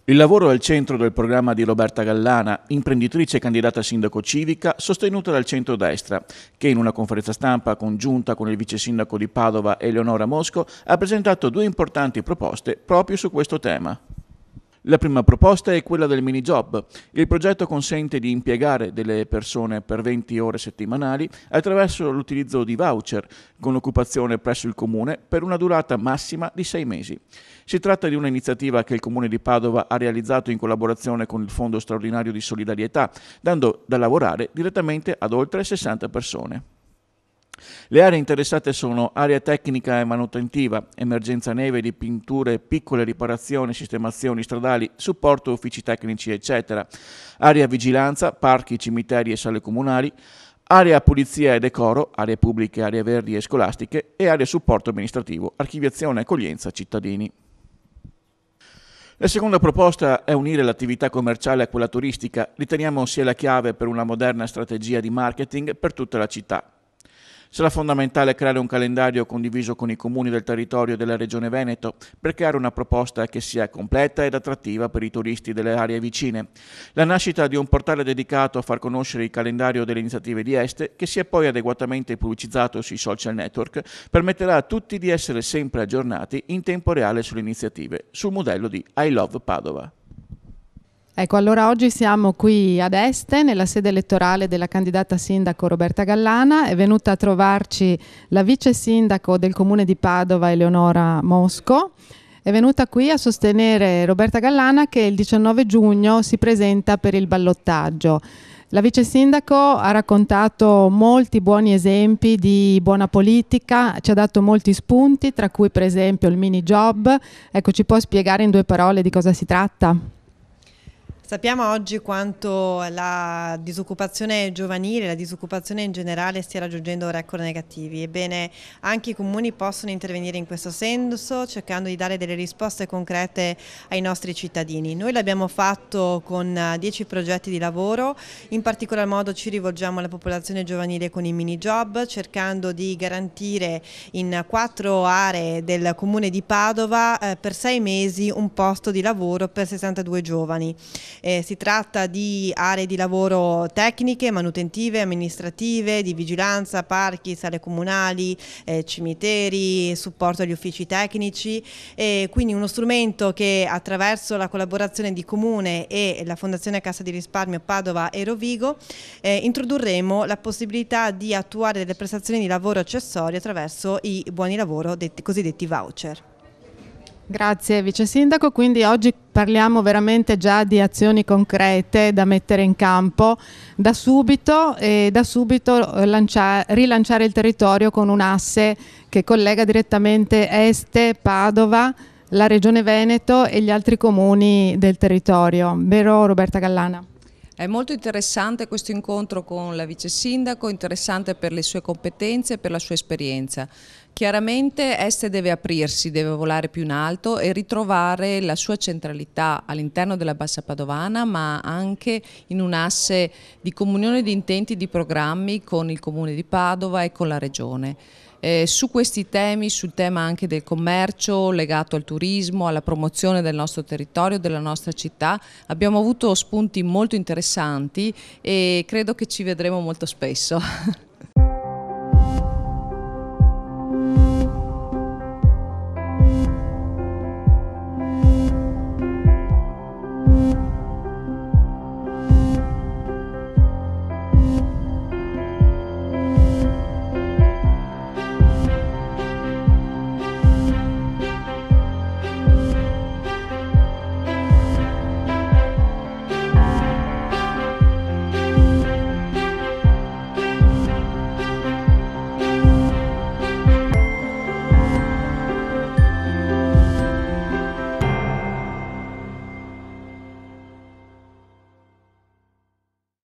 Il lavoro è al centro del programma di Roberta Gallana, imprenditrice candidata a sindaco civica, sostenuta dal centrodestra, che in una conferenza stampa congiunta con il vice sindaco di Padova Eleonora Mosco ha presentato due importanti proposte proprio su questo tema. La prima proposta è quella del mini job. Il progetto consente di impiegare delle persone per 20 ore settimanali attraverso l'utilizzo di voucher con occupazione presso il comune per una durata massima di 6 mesi. Si tratta di un'iniziativa che il comune di Padova ha realizzato in collaborazione con il Fondo straordinario di solidarietà, dando da lavorare direttamente ad oltre 60 persone. Le aree interessate sono area tecnica e manutentiva, emergenza neve di pinture, piccole riparazioni, sistemazioni stradali, supporto uffici tecnici, eccetera, area vigilanza, parchi, cimiteri e sale comunali, area pulizia e decoro, aree pubbliche, aree verdi e scolastiche e area supporto amministrativo, archiviazione e accoglienza cittadini. La seconda proposta è unire l'attività commerciale a quella turistica. Riteniamo sia la chiave per una moderna strategia di marketing per tutta la città. Sarà fondamentale creare un calendario condiviso con i comuni del territorio della Regione Veneto per creare una proposta che sia completa ed attrattiva per i turisti delle aree vicine. La nascita di un portale dedicato a far conoscere il calendario delle iniziative di Este, che sia poi adeguatamente pubblicizzato sui social network, permetterà a tutti di essere sempre aggiornati in tempo reale sulle iniziative, sul modello di I Love Padova. Ecco, allora oggi siamo qui ad Este, nella sede elettorale della candidata sindaco Roberta Gallana. È venuta a trovarci la vice sindaco del comune di Padova, Eleonora Mosco. È venuta qui a sostenere Roberta Gallana, che il 19 giugno si presenta per il ballottaggio. La vice sindaco ha raccontato molti buoni esempi di buona politica, ci ha dato molti spunti, tra cui per esempio il mini job. Ecco, ci può spiegare in 2 parole di cosa si tratta? Sappiamo oggi quanto la disoccupazione giovanile, la disoccupazione in generale stia raggiungendo record negativi. Ebbene, anche i comuni possono intervenire in questo senso, cercando di dare delle risposte concrete ai nostri cittadini. Noi l'abbiamo fatto con 10 progetti di lavoro, in particolar modo ci rivolgiamo alla popolazione giovanile con i mini job, cercando di garantire in 4 aree del comune di Padova per 6 mesi un posto di lavoro per 62 giovani. Si tratta di aree di lavoro tecniche, manutentive, amministrative, di vigilanza, parchi, sale comunali, cimiteri, supporto agli uffici tecnici, quindi uno strumento che attraverso la collaborazione di Comune e la Fondazione Cassa di Risparmio Padova e Rovigo introdurremo la possibilità di attuare delle prestazioni di lavoro accessorie attraverso i buoni lavoro, cosiddetti voucher. Grazie Vice Sindaco, quindi oggi parliamo veramente già di azioni concrete da mettere in campo da subito e da subito rilanciare il territorio con un asse che collega direttamente Este, Padova, la Regione Veneto e gli altri comuni del territorio, vero Roberta Gallana? È molto interessante questo incontro con la vice sindaco, interessante per le sue competenze e per la sua esperienza. Chiaramente Este deve aprirsi, deve volare più in alto e ritrovare la sua centralità all'interno della Bassa Padovana, ma anche in un asse di comunione di intenti di programmi con il Comune di Padova e con la Regione. Su questi temi, sul tema anche del commercio legato al turismo, alla promozione del nostro territorio, della nostra città, abbiamo avuto spunti molto interessanti e credo che ci vedremo molto spesso.